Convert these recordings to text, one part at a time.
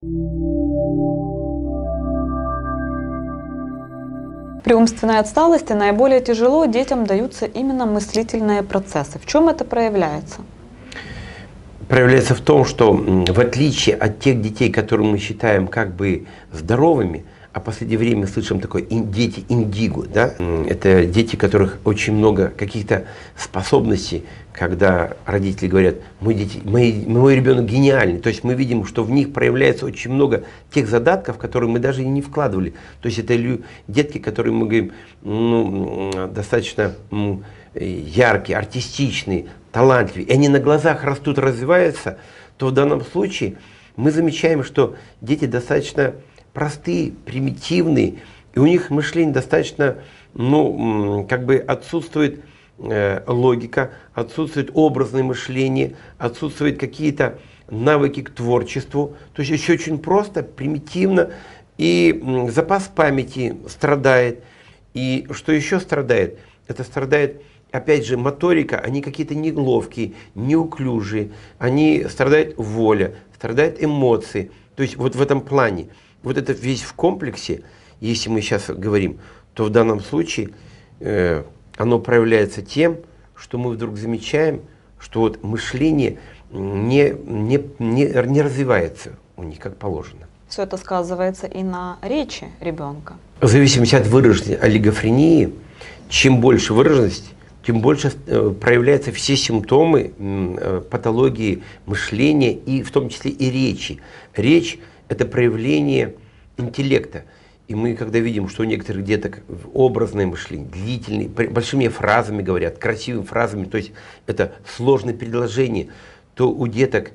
При умственной отсталости наиболее тяжело детям даются именно мыслительные процессы. В чем это проявляется? Проявляется в том, что в отличие от тех детей, которые мы считаем как бы здоровыми, а в последнее время слышим такое дети индиго, да? Это дети, у которых очень много каких-то способностей, когда родители говорят, мой ребенок гениальный. То есть мы видим, что в них проявляется очень много тех задатков, которые мы даже и не вкладывали. То есть это детки, которые мы говорим, достаточно яркие, артистичные, талантливые, и они на глазах растут, развиваются, то в данном случае мы замечаем, что дети достаточно простые, примитивные, и у них мышление достаточно, как бы отсутствует логика, отсутствует образное мышление, отсутствуют какие-то навыки к творчеству. То есть еще очень просто, примитивно, и запас памяти страдает. И что еще страдает? Это страдает, опять же, моторика, они какие-то неловкие, неуклюжие, они страдает воля, страдают эмоции. То есть вот в этом плане. Вот это весь в комплексе, если мы сейчас говорим, то в данном случае оно проявляется тем, что мы вдруг замечаем, что вот мышление не развивается у них как положено. Все это сказывается и на речи ребенка. В зависимости от выраженности олигофрении, чем больше выраженность, тем больше проявляются все симптомы патологии мышления, и в том числе и речи. Речь – это проявление интеллекта. И мы, когда видим, что у некоторых деток образное мышление, длительные, большими фразами говорят, красивыми фразами, то есть это сложное предложение, то у деток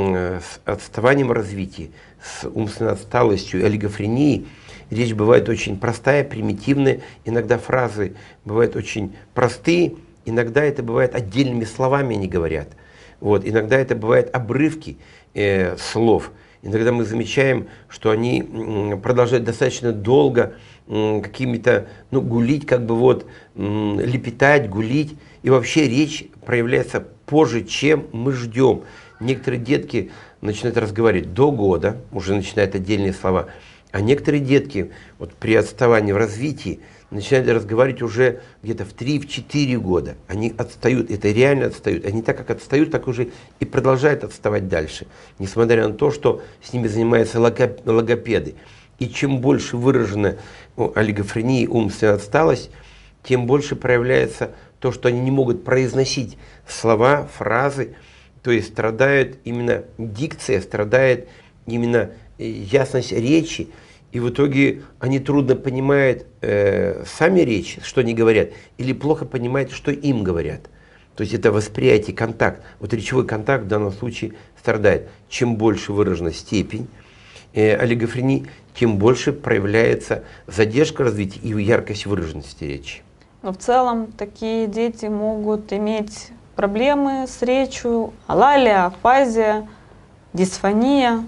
с отставанием развития, с умственной отсталостью, олигофренией, речь бывает очень простая, примитивная, иногда фразы бывают очень простые, иногда это бывает отдельными словами они говорят, вот, иногда это бывают обрывки слов. Иногда мы замечаем, что они продолжают достаточно долго какими-то, гулить, как бы вот, лепетать, гулить. И вообще речь проявляется позже, чем мы ждем. Некоторые детки начинают разговаривать до года, уже начинают отдельные слова. А некоторые детки вот при отставании в развитии начинают разговаривать уже где-то в 3-4 года. Они отстают, это реально отстают. Они так как отстают, так уже и продолжают отставать дальше. Несмотря на то, что с ними занимаются логопеды. И чем больше выражена олигофрения, умственная отсталость, тем больше проявляется то, что они не могут произносить слова, фразы. То есть страдает именно дикция, страдает именно ясность речи. И в итоге они трудно понимают сами речь, что они говорят, или плохо понимают, что им говорят. То есть это восприятие, контакт. Вот речевой контакт в данном случае страдает. Чем больше выражена степень олигофрении, тем больше проявляется задержка развития и яркость выраженности речи. Но в целом такие дети могут иметь проблемы с речью, алалия, афазия, дисфония,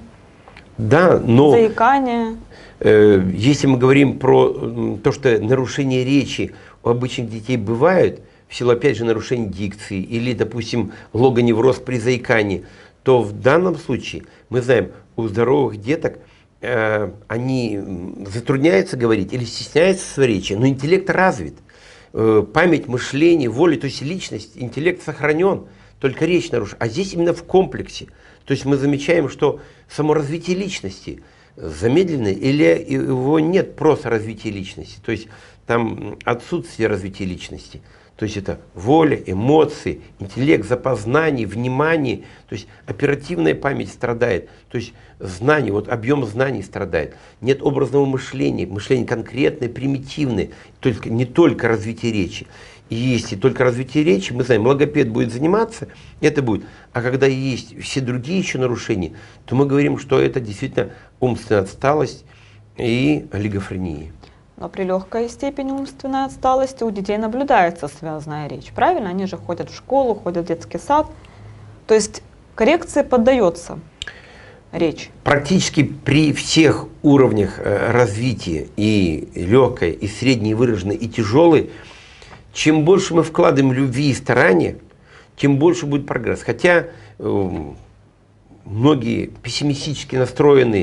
заикание. Если мы говорим про то, что нарушения речи у обычных детей бывают, в силу, опять же, нарушения дикции или, допустим, логоневроз при заикании, то в данном случае, мы знаем, у здоровых деток они затрудняются говорить или стесняются своей речи, но интеллект развит, память, мышление, воля, то есть личность, интеллект сохранен, только речь нарушена. А здесь именно в комплексе. То есть мы замечаем, что само развитие личности замедленное или его нет, просто развития личности. То есть там отсутствие развития личности. То есть это воля, эмоции, интеллект, запас знаний, внимание. То есть оперативная память страдает. То есть знание, вот объем знаний страдает. Нет образного мышления, мышление конкретное, примитивное. Только, не только развитие речи. И если только развитие речи, мы знаем, логопед будет заниматься, это будет. А когда есть все другие еще нарушения, то мы говорим, что это действительно умственная отсталость и олигофрения. Но при легкой степени умственной отсталости у детей наблюдается связанная речь. Правильно? Они же ходят в школу, ходят в детский сад. То есть коррекции поддается речь. Практически при всех уровнях развития, и легкой, и средней выраженной, и тяжелой, чем больше мы вкладываем любви и старания, тем больше будет прогресс. Хотя многие пессимистически настроенные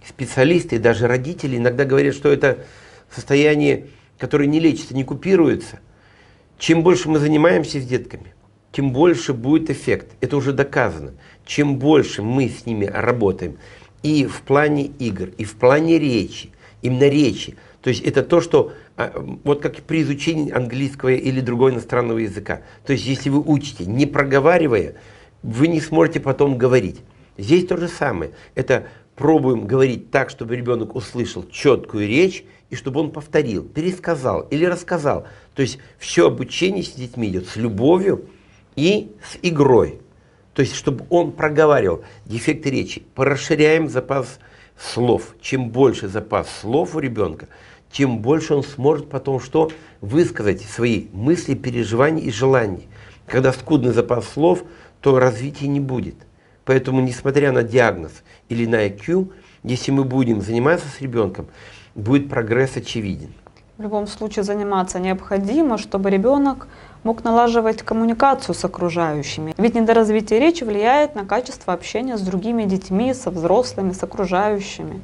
специалисты и даже родители иногда говорят, что это состояние, которое не лечится, не купируется. Чем больше мы занимаемся с детками, тем больше будет эффект. Это уже доказано. Чем больше мы с ними работаем и в плане игр, и в плане речи, именно речи. То есть это то, что вот как при изучении английского или другого иностранного языка. То есть если вы учите, не проговаривая, вы не сможете потом говорить. Здесь то же самое. Это пробуем говорить так, чтобы ребенок услышал четкую речь, и чтобы он повторил, пересказал или рассказал. То есть все обучение с детьми идет с любовью и с игрой. То есть чтобы он проговаривал дефекты речи. Расширяем запас слов. Чем больше запас слов у ребенка, тем больше он сможет потом что? Высказать свои мысли, переживания и желания. Когда скудный запас слов, то развития не будет. Поэтому, несмотря на диагноз или на IQ, если мы будем заниматься с ребенком, будет прогресс очевиден. В любом случае заниматься необходимо, чтобы ребенок мог налаживать коммуникацию с окружающими. Ведь недоразвитие речи влияет на качество общения с другими детьми, со взрослыми, с окружающими.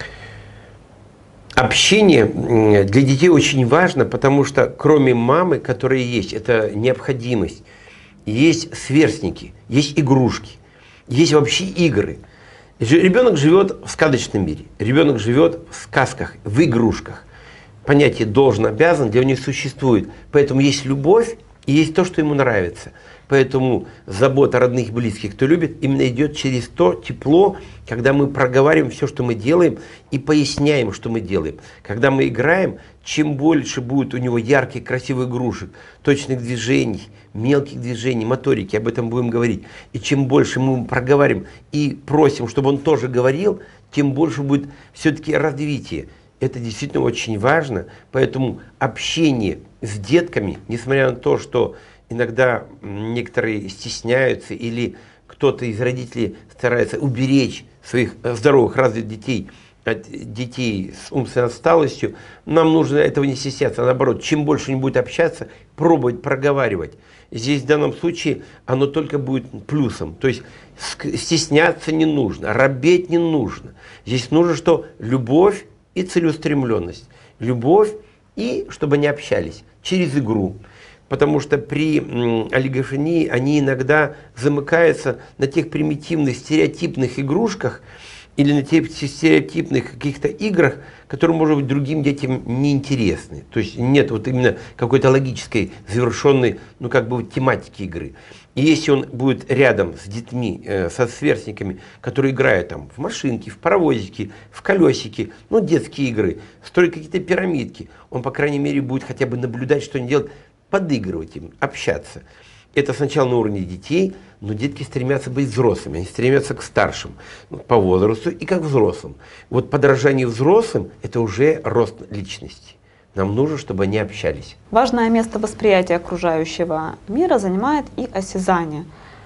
Общение для детей очень важно, потому что кроме мамы, которая есть, это необходимость, есть сверстники, есть игрушки, есть вообще игры. Ребенок живет в сказочном мире, ребенок живет в сказках, в игрушках. Понятие должен, обязан для них существует. Поэтому есть любовь и есть то, что ему нравится. Поэтому забота родных и близких, кто любит, именно идет через то тепло, когда мы проговариваем все, что мы делаем, и поясняем, что мы делаем. Когда мы играем, чем больше будет у него ярких, красивых игрушек, точных движений, мелких движений, моторики, об этом будем говорить. И чем больше мы проговариваем и просим, чтобы он тоже говорил, тем больше будет все-таки развитие. Это действительно очень важно, поэтому общение с детками, несмотря на то, что иногда некоторые стесняются или кто-то из родителей старается уберечь своих здоровых, развитых детей от детей с умственной отсталостью, нам нужно этого не стесняться, а наоборот, чем больше они будут общаться, пробовать проговаривать. Здесь в данном случае оно только будет плюсом, то есть стесняться не нужно, робеть не нужно. Здесь нужно что? Любовь и целеустремленность. Любовь и чтобы они общались через игру. Потому что при олигофрении они иногда замыкаются на тех примитивных стереотипных игрушках или на тех стереотипных каких-то играх, которые, может быть, другим детям неинтересны. То есть нет вот именно какой-то логической, завершенной, ну как бы вот тематики игры. И если он будет рядом с детьми, со сверстниками, которые играют там в машинки, в паровозики, в колесики, ну детские игры, строят какие-то пирамидки, он, по крайней мере, будет хотя бы наблюдать, что они делают, подыгрывать им, общаться. Это сначала на уровне детей, но детки стремятся быть взрослыми, они стремятся к старшим по возрасту и как взрослым. Вот подражание взрослым – это уже рост личности. Нам нужно, чтобы они общались. Важное место восприятия окружающего мира занимает и осязание.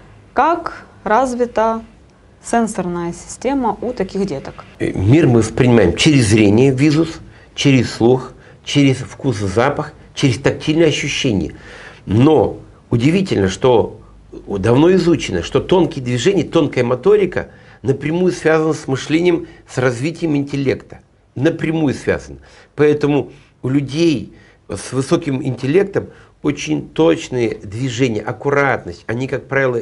Как развита сенсорная система у таких деток? Мир мы воспринимаем через зрение, визус, через слух, через вкус, запах, через тактильные ощущения. Но удивительно, что давно изучено, что тонкие движения, тонкая моторика напрямую связаны с мышлением, с развитием интеллекта. Напрямую связаны. Поэтому у людей с высоким интеллектом очень точные движения, аккуратность. Они, как правило,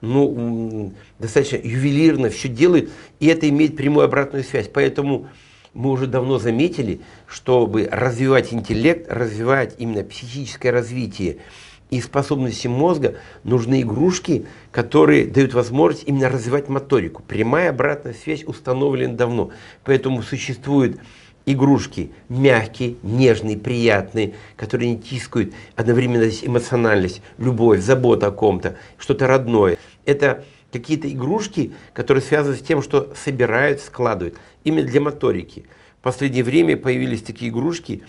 достаточно ювелирно все делают, и это имеет прямую обратную связь. Поэтому мы уже давно заметили, чтобы развивать интеллект, развивать именно психическое развитие и способности мозга, нужны игрушки, которые дают возможность именно развивать моторику. Прямая обратная связь установлена давно. Поэтому существуют игрушки мягкие, нежные, приятные, которые не тискают, одновременно здесь эмоциональность, любовь, забота о ком-то, что-то родное. Это какие-то игрушки, которые связаны с тем, что собирают, складывают. Именно для моторики. В последнее время появились такие игрушки,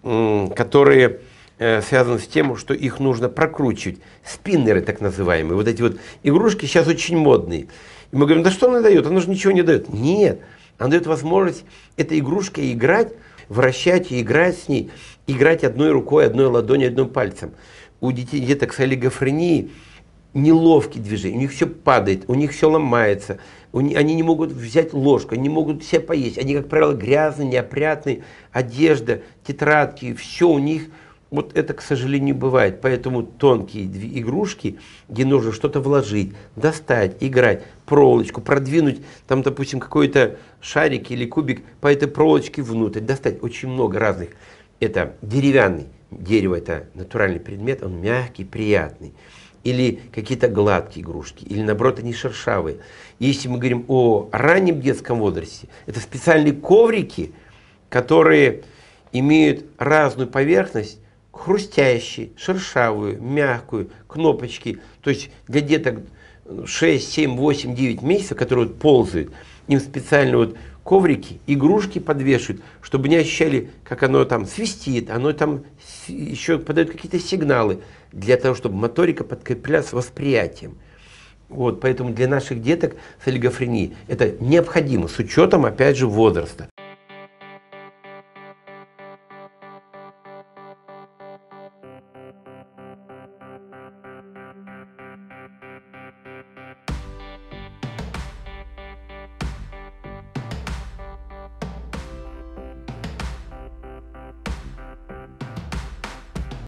которые связаны с тем, что их нужно прокручивать. Спиннеры так называемые. Вот эти вот игрушки сейчас очень модные. И мы говорим, да что она дает? Она же ничего не дает. Нет. Она дает возможность этой игрушкой играть, вращать и играть с ней, играть одной рукой, одной ладонью, одним пальцем. У детей, деток с олигофренией неловкие движения, у них все падает, у них все ломается, они не могут взять ложку, они не могут себе поесть, они, как правило, грязные, неопрятные, одежда, тетрадки, все у них, вот это, к сожалению, бывает. Поэтому тонкие игрушки, где нужно что-то вложить, достать, играть, проволочку, продвинуть, там, допустим, какой-то шарик или кубик по этой проволочке внутрь, достать очень много разных. Это деревянный, дерево это натуральный предмет, он мягкий, приятный. Или какие-то гладкие игрушки, или наоборот они шершавые. Если мы говорим о раннем детском возрасте, это специальные коврики, которые имеют разную поверхность, хрустящие, шершавую, мягкую, кнопочки. То есть для деток 6, 7, 8, 9 месяцев, которые вот ползают, им специально вот коврики, игрушки подвешивают, чтобы не ощущали, как оно там свистит, оно там еще подает какие-то сигналы, для того, чтобы моторика подкреплялась восприятием. Вот, поэтому для наших деток с олигофренией это необходимо, с учетом, опять же, возраста.